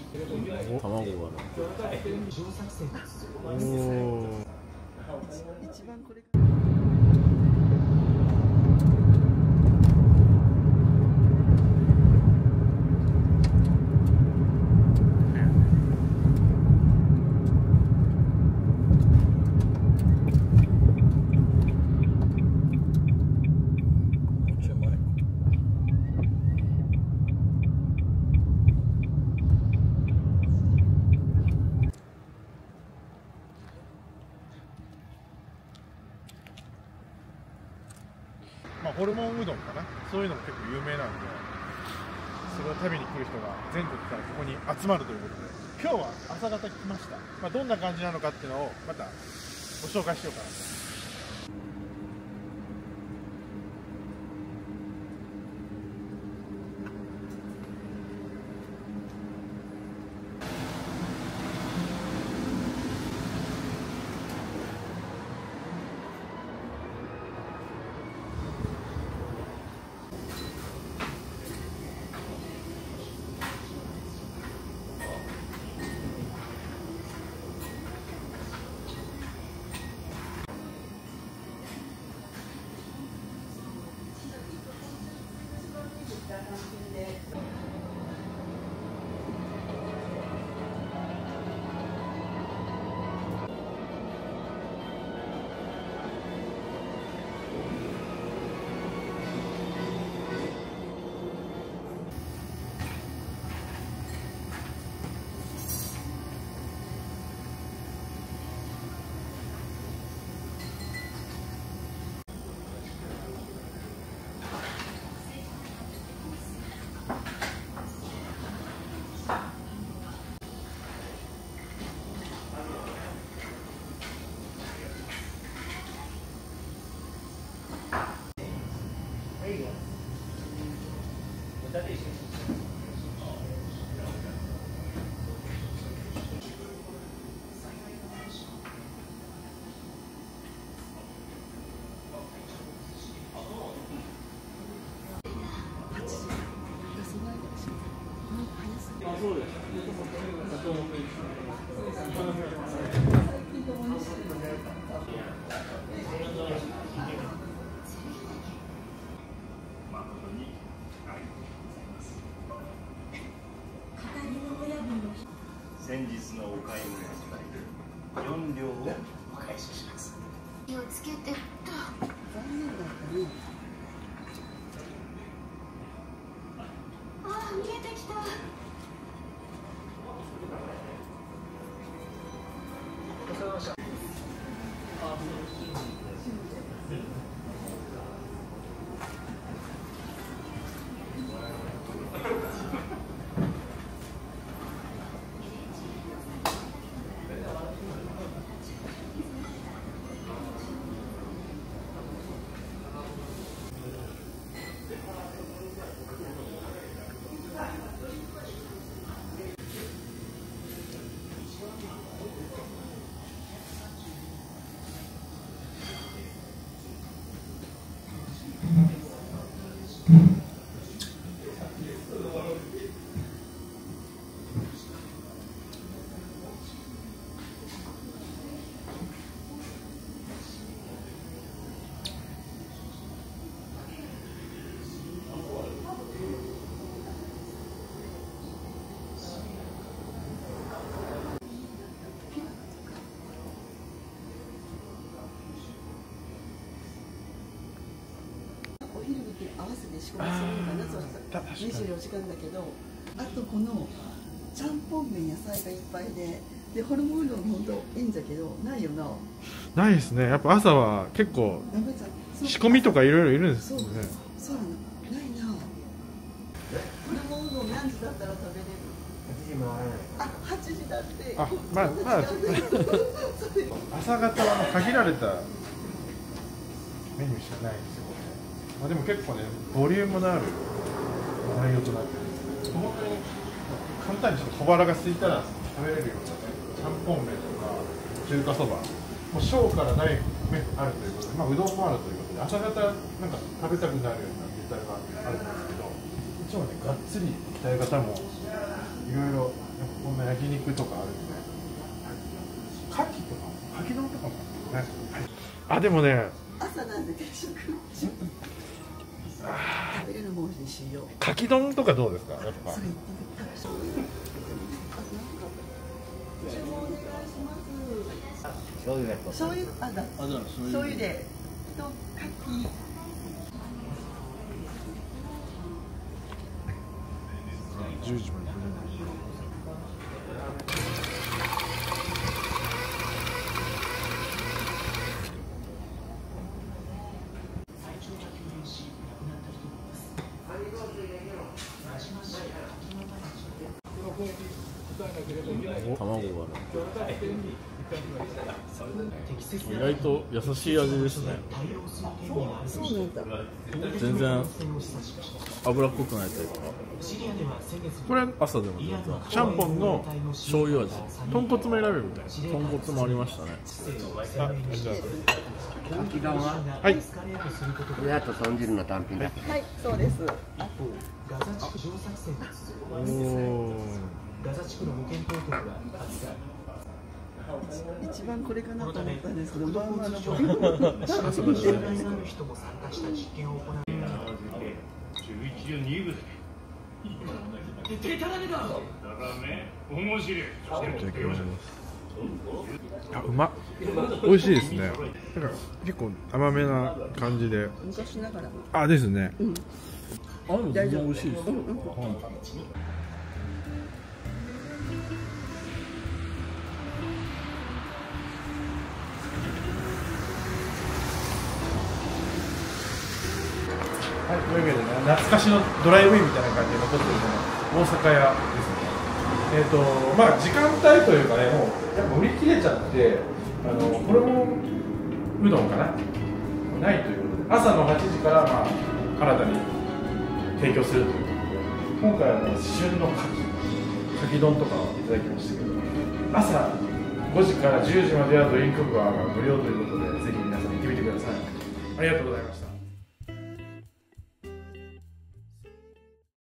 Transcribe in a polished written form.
卵がね。おお。 一番これ。 まあ、ホルモンうどんかな、そういうのも結構有名なんで、それを食べに来る人が全国からここに集まるということで、今日は朝方来ました。まあ、どんな感じなのかっていうのをまたご紹介しようかなと。 そうです。 先日のお買い物4両をお返しします。 気をつけて。 残念だったね。 ああ、見えてきた。 お昼時合わせて仕込みするのかな。そしたら24時間だけど、あとこのちゃんぽん麺野菜がいっぱいでホルモンうどん本当いいんだけどないよな。 ないですね。やっぱ朝は結構仕込みとかいろいろいるんですよね。 そうなの。ないな。ホルモンうどん何時だったら食べれる？8時回らない。あ、8時だって。 あ、まあ朝方は限られたメニューしかないんですよ。まあでも結構ね、ボリュームのある内容となってるんですけど、本当に簡単にして小腹が空いたら食べれるようなね、ちゃんぽん麺とか中華そば、もう小から大麺あるということで、まあうどんもあるということで、朝方なんか食べたくなるようなネタがあるんですけど、一応ね、がっつり行きたい方もいろいろこんな焼肉とかあるんでね。牡蠣とか、牡蠣丼とかもあるね。あ、でもね、 朝なんで定食食べれるもんにしよう。 牡蠣丼とかどうですか？やっぱ。 それ言ってみたら醤油。注文お願いします。 醤油やっぱ醤油、あ、だ。醤油で。と、牡蠣。 10時まで。 卵がね、意外と優しい味ですね。 そうなんだ。 全然脂っこくないというか。これ朝でも全然ちゃんぽんの醤油味、豚骨も選べるみたいな。豚骨もありましたね。 あ、じゃ牡蠣丼はあ、はい。 これあと豚汁の単品だ。 はい、そうです。 おお。 一番これかなと思ったんですけど、まあまあのボリューム。 あ、うまっ。美味しいですね。なんか結構甘めな感じで。 昔ながら。 あ、ですね。 あ、でも全然美味しいです。 はい、というわけでね、懐かしのドライブインみたいな感じで残ってるこの大阪屋ですね。まあ時間帯というかね、もうやっぱ売り切れちゃって、これもうどんかな、ないということで、朝の8時からまあ新たに提供するということで、今回はもう旬の牡蠣丼とかをいただきましたけど、朝5時から10時まではドリンクバーが無料ということで、ぜひ皆さん行ってみてください。ありがとうございました。